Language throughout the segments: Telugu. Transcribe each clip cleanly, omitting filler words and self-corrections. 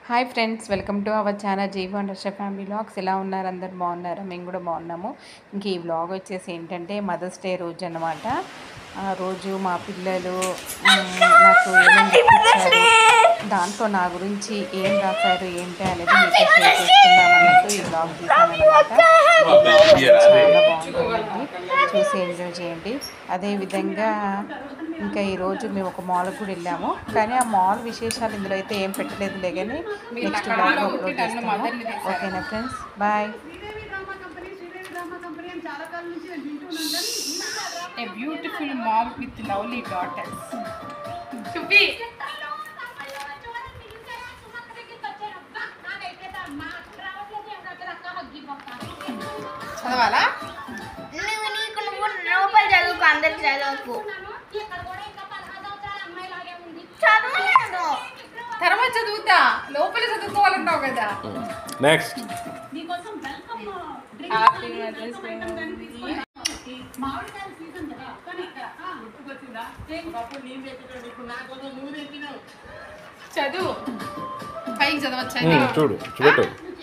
Hi friends, welcome to our channel జీవి వండర్ష ఫ్యామిలీ వ్లాగ్స్. ఎలా ఉన్నారు? అందరు బాగున్నారా? మేము కూడా బాగున్నాము. ఇంక ఈ వ్లాగ్ వచ్చేసి ఏంటంటే మదర్స్ డే రోజు అన్నమాట. ఆ రోజు మా పిల్లలు నాకు ఏమేమి ఇచ్చారు, దాంట్లో నా గురించి ఏం రాశారు ఏంటి అనేది మీతో షేర్ చేసుకుందాం అన్నట్టు ఈ వ్లాగ్ తీసానమాట. చాలా బాగుంటుందండి, చూసి ఎంజాయ్ చేయండి. అదేవిధంగా ఇంకా ఈరోజు మేము ఒక మాల్కి కూడా వెళ్ళాము, కానీ ఆ మాల్ విశేషాలు ఇందులో అయితే ఏం పెట్టలేదులే, కానీ నెక్స్ట్ బ్లాగ్లో అప్లోడ్ చేస్తాము. ఓకేనా friends, bye. A beautiful mom with lovely daughters. Chupi. చదవాలా? నువ్వు లోపల చదువుకు, అందరికి చదువుకు. తర్వాత చదువుతా, లోపల చదువుకోవాలన్నావు కదా. నెక్స్ట్ చదువు, పైకి చదవచ్చు. చూడు చూడు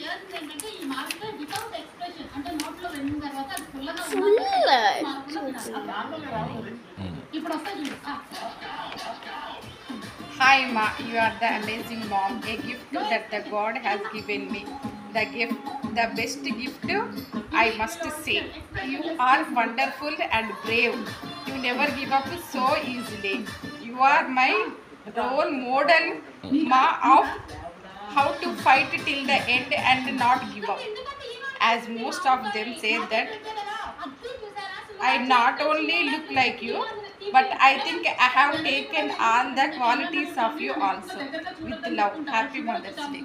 Hi Ma, you are the amazing mom, a gift that the God has given me. The best gift, I must say. You are wonderful and brave. You never give up so easily. You are my role model, Ma, of how to fight till the end and not give up. As most of them say that I not only look like you, but I think I have taken all the qualities of you also. With love, Happy Mother's Day.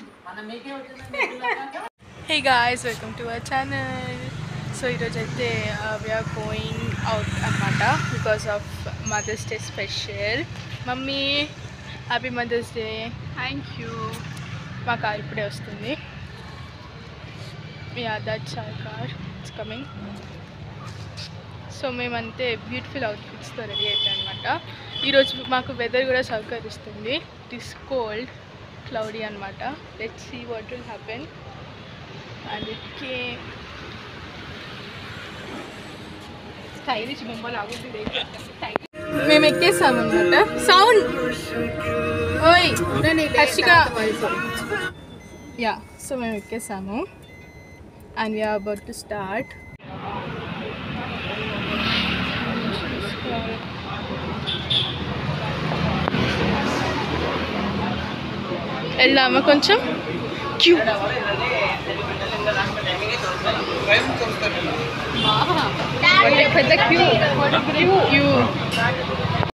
Hey guys, welcome to our channel. So ఈరోజు అయితే we are going out అన్నమాట because of Mother's Day special. Mummy happy mother's day. Thank you. మా కార్ ఇప్పుడే వస్తుంది. that's our car, it's coming. So మేమంతే బ్యూటిఫుల్ అవుట్ఫిట్స్తో రెడీ అయిపోయాం అనమాట. ఈరోజు మాకు వెదర్ కూడా సహకరిస్తుంది. ఇట్ ఈస్ కోల్డ్, క్లౌడీ అనమాట. Let's see what will happen. And it came stylish బొమ్మలు ఆగుతుంది. మేము ఎక్కేసాము అనమాట. సౌండ్ ఓయ్ హర్షిక. యా, సో మేము ఎక్కేసాము and we're about to start. వెళ్దామా కొంచెం? క్యూ పెద్ద క్యూ.